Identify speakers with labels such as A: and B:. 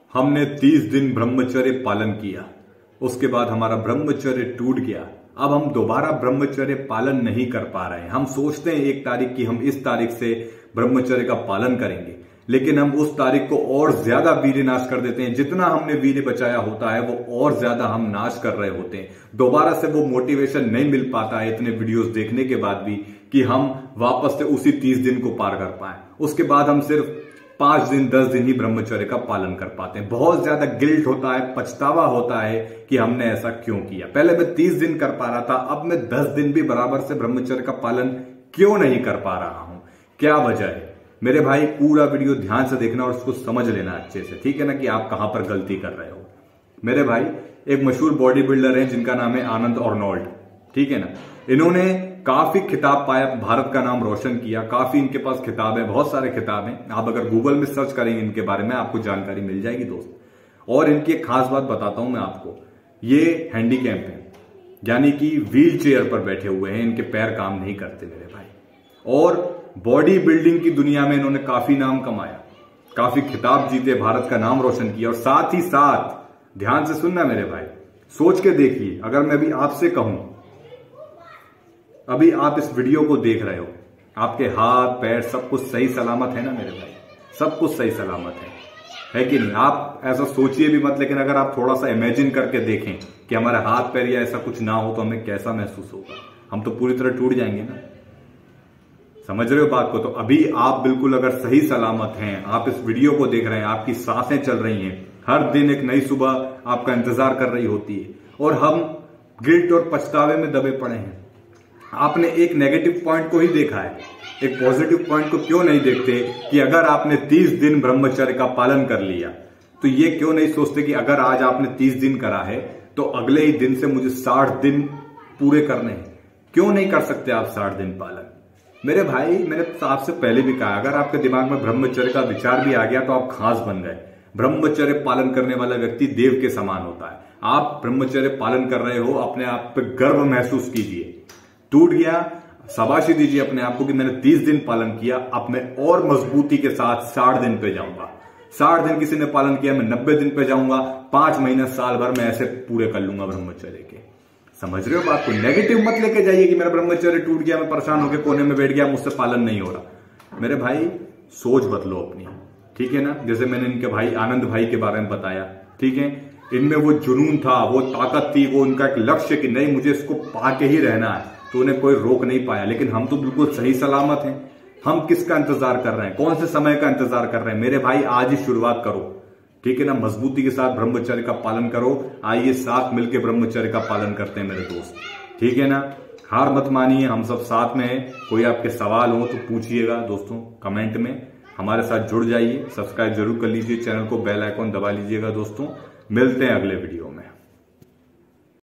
A: हमने 30 दिन ब्रह्मचर्य पालन किया, उसके बाद हमारा ब्रह्मचर्य टूट गया। अब हम दोबारा ब्रह्मचर्य पालन नहीं कर पा रहे हैं। हम सोचते हैं 1 तारीख की हम इस तारीख से ब्रह्मचर्य का पालन करेंगे, लेकिन हम उस तारीख को और ज्यादा वीर्य नाश कर देते हैं। जितना हमने वीर्य बचाया होता है वो और ज्यादा हम नाश कर रहे होते हैं। दोबारा से वो मोटिवेशन नहीं मिल पाता है इतने वीडियोस देखने के बाद भी कि हम वापस से उसी 30 दिन को पार कर पाए। उसके बाद हम सिर्फ 5 दिन 10 दिन ही ब्रह्मचर्य का पालन कर पाते हैं। बहुत ज्यादा गिल्ट होता है, पछतावा होता है कि हमने ऐसा क्यों किया। पहले मैं 30 दिन कर पा रहा था, अब मैं 10 दिन भी बराबर से ब्रह्मचर्य का पालन क्यों नहीं कर पा रहा हूं? क्या वजह है? मेरे भाई पूरा वीडियो ध्यान से देखना और उसको समझ लेना अच्छे से, ठीक है ना, कि आप कहां पर गलती कर रहे हो। मेरे भाई एक मशहूर बॉडी बिल्डर है जिनका नाम है आनंद आर्नोल्ड, ठीक है ना। इन्होंने काफी खिताब पाया, भारत का नाम रोशन किया, काफी इनके पास खिताब है, बहुत सारे खिताब हैं। आप अगर गूगल में सर्च करेंगे इनके बारे में आपको जानकारी मिल जाएगी दोस्त। और इनकी एक खास बात बताता हूं मैं आपको, ये हैंडीकैप है, यानी कि व्हील चेयर पर बैठे हुए हैं, इनके पैर काम नहीं करते मेरे भाई। और बॉडी बिल्डिंग की दुनिया में इन्होंने काफी नाम कमाया, काफी खिताब जीते, भारत का नाम रोशन किया। और साथ ही साथ ध्यान से सुनना मेरे भाई, सोच के देखिए, अगर मैं अभी आपसे कहूं, अभी आप इस वीडियो को देख रहे हो, आपके हाथ पैर सब कुछ सही सलामत है ना मेरे भाई? सब कुछ सही सलामत है कि नहीं? आप ऐसा सोचिए भी मत, लेकिन अगर आप थोड़ा सा इमेजिन करके देखें कि हमारे हाथ पैर या ऐसा कुछ ना हो तो हमें कैसा महसूस होगा। हम तो पूरी तरह टूट जाएंगे ना। समझ रहे हो बात को? तो अभी आप बिल्कुल अगर सही सलामत हैं, आप इस वीडियो को देख रहे हैं, आपकी सांसें चल रही हैं, हर दिन एक नई सुबह आपका इंतजार कर रही होती है, और हम गिल्ट और पछतावे में दबे पड़े हैं। आपने एक नेगेटिव पॉइंट को ही देखा है, एक पॉजिटिव पॉइंट को क्यों नहीं देखते कि अगर आपने 30 दिन ब्रह्मचर्य का पालन कर लिया तो ये क्यों नहीं सोचते कि अगर आज आपने 30 दिन करा है तो अगले ही दिन से मुझे 60 दिन पूरे करने हैं। क्यों नहीं कर सकते आप 60 दिन पालन? मेरे भाई मैंने आपसे पहले भी कहा, अगर आपके दिमाग में ब्रह्मचर्य का विचार भी आ गया तो आप खास बन गए। ब्रह्मचर्य पालन करने वाला व्यक्ति देव के समान होता है। आप ब्रह्मचर्य पालन कर रहे हो, अपने आप पे गर्व महसूस कीजिए। टूट गया, शाबाशी दीजिए अपने आप को कि मैंने 30 दिन पालन किया, अब मैं और मजबूती के साथ 60 दिन पे जाऊंगा। 60 दिन किसी ने पालन किया, मैं 90 दिन पे जाऊंगा, 5 महीने साल भर मैं ऐसे पूरे कर लूंगा ब्रह्मचर्य के। समझ रहे हो बात को? नेगेटिव मत लेके जाइए कि मेरा ब्रह्मचर्य टूट गया, मैं परेशान होकर कोने में बैठ गया, मुझसे पालन नहीं हो रहा। मेरे भाई सोच बदलो अपनी, ठीक है ना। जैसे मैंने इनके भाई आनंद भाई के बारे में बताया, ठीक है, इनमें वो जुनून था, वो ताकत थी, वो उनका एक लक्ष्य कि नहीं मुझे इसको पाके ही रहना है, तो उन्हें कोई रोक नहीं पाया। लेकिन हम तो बिल्कुल सही सलामत हैं। हम किसका इंतजार कर रहे हैं? कौन से समय का इंतजार कर रहे हैं? मेरे भाई आज ही शुरुआत करो, ठीक है ना। मजबूती के साथ ब्रह्मचर्य का पालन करो। आइए साथ मिलकर ब्रह्मचर्य का पालन करते हैं मेरे दोस्त, ठीक है ना। हार मत मानिए, हम सब साथ में हैं। कोई आपके सवाल हो तो पूछिएगा दोस्तों कमेंट में। हमारे साथ जुड़ जाइए, सब्सक्राइब जरूर कर लीजिए चैनल को, बेल आइकॉन दबा लीजिएगा दोस्तों। मिलते हैं अगले वीडियो में।